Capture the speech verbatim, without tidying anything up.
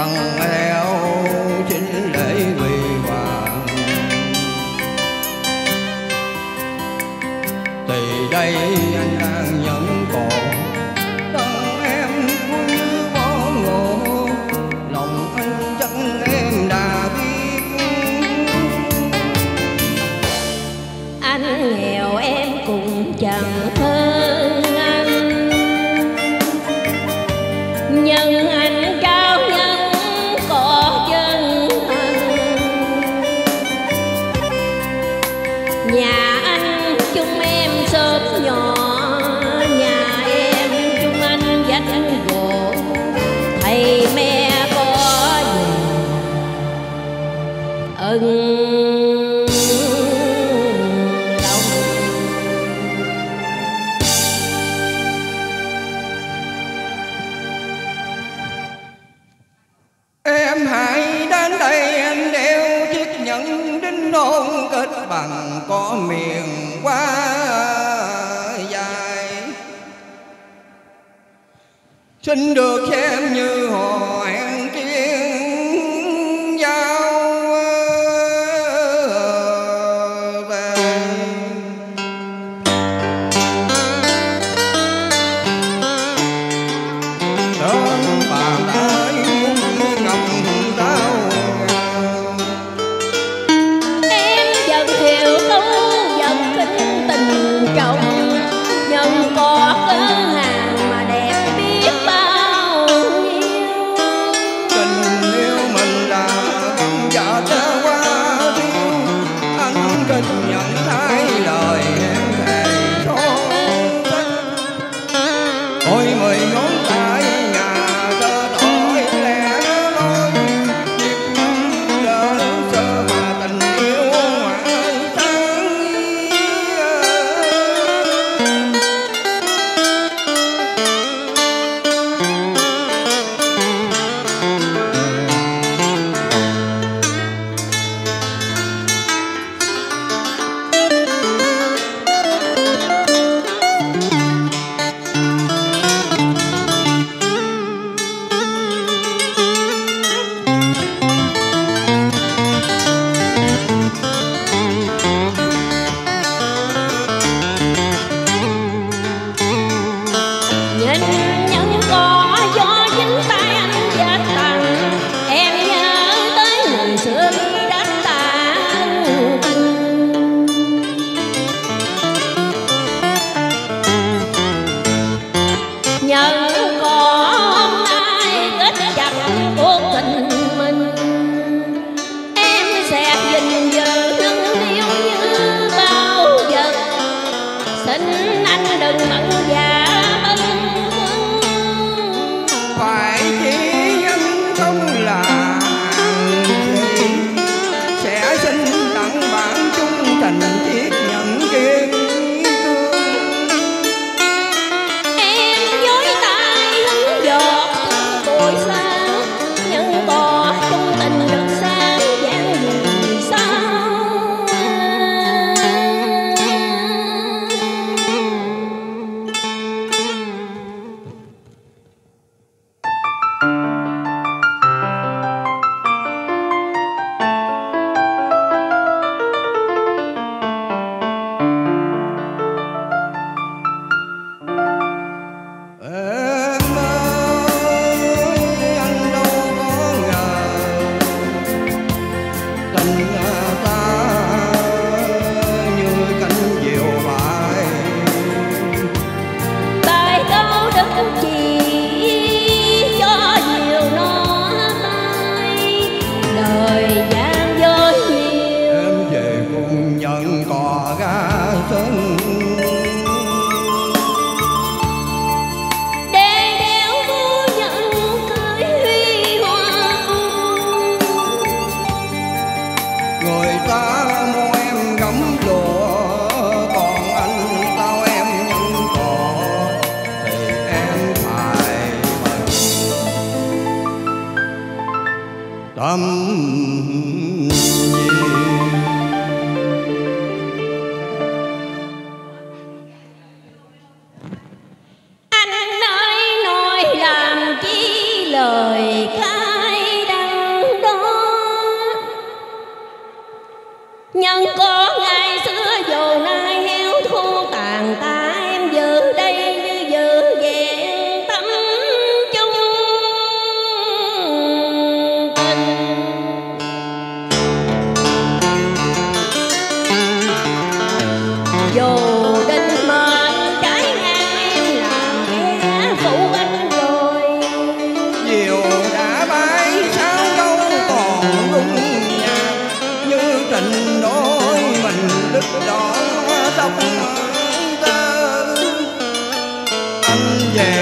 cần eo xin lễ vì hoàng. Thì đây anh đang nhận còn cần em vui như bó ngộ, lòng anh chẳng em đã biết. Anh nghèo em cũng chẳng hơn anh, nhưng anh cao nhân có chân thành. Nhà anh chung em xóm nhỏ, nhà em chung anh vách gỗ. Thầy mẹ có gì ân kết bằng có miền quá dài, xin được xem như hò hẹn kiên giao về. Đơn bàn tay muốn ngọc tao hiểu tu vật kính tình trọng, nhân có cớ hàng mà đẹp biết bao nhiêu. Tình yêu mình là công dạ đã qua thiếu, anh kinh nhận thay lời em thề son sắc. Ôi mười ngón tay nhà tơ đổi lẻ loi, nhịp lỡ sơ mà tình yêu tâm anh ơi nói làm chi lời khai về